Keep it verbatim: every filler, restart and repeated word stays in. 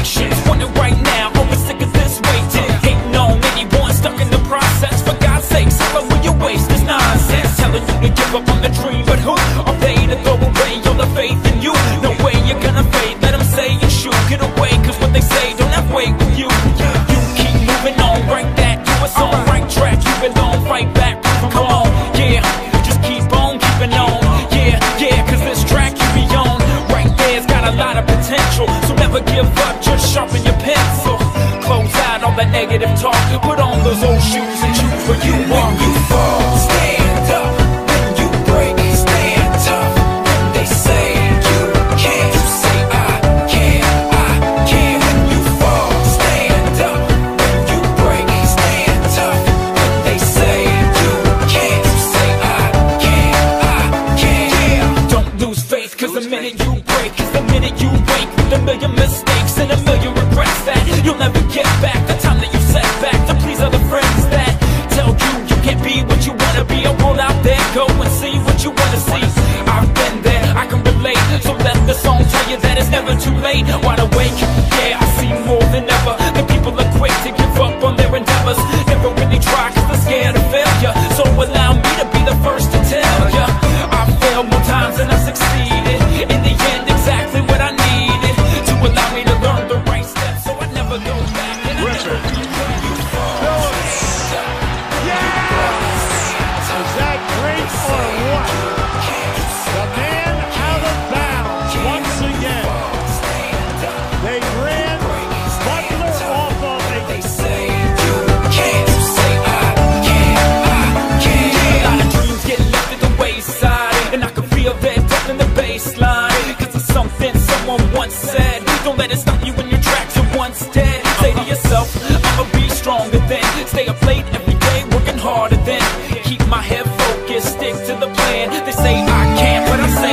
patience, want it right now. Over sick of this waiting, hating on anyone stuck in the process. For God's sake, how will you waste this nonsense? Telling you to give up on the dream, but who are they to throw away all the faith in you? No way you're gonna fade, let them say you should. Get away, cause what they say don't have weight with you. You keep moving on, right that, you was on right track. You belong, fight back, come on, yeah. Just keep on keeping on, yeah, yeah. Cause this track you be on, right there's got a lot of potential. So never give up, just sharpen your pencil. Close out all that negative talk, put on those old shoes and choose where you are. When you fall, stand up. When you break, stand tough. When they say you can't, you say I can, I can. When you fall, stand up. When you break, stand tough. When they say you can't, you say I can, I can. Yeah. Don't lose faith, cause the minute you break is the minute you wake with a million mistakes and a million regrets that you'll never get back. The time that you set back to please other friends that tell you you can't be what you wanna be. A world out there, go and see what you wanna see. I've been there, I can relate. So let the song tell you that it's never too late. Wide awake, yeah, I see more than ever. The people are quick to give up on their endeavors. Never really try cause they're scared of failure. So allow me to be the first to tell ya, I failed more times than I succeeded. In the end, exactly what I needed to allow me to learn the right steps. So I never go back and I never Billups. Is that great or what? The man out of bounds once again. They ran Butler off of a they say you can't, you say I can, I can. A lot of dreams get left at the wayside, and I can feel that death in the baseline. Cause it's something someone once said, don't let it stop you in your tracks, you're once dead. Say to yourself, I'ma be stronger then. Stay up late every day, working harder then. Keep my head focused, stick to the plan. They say I can't, but I say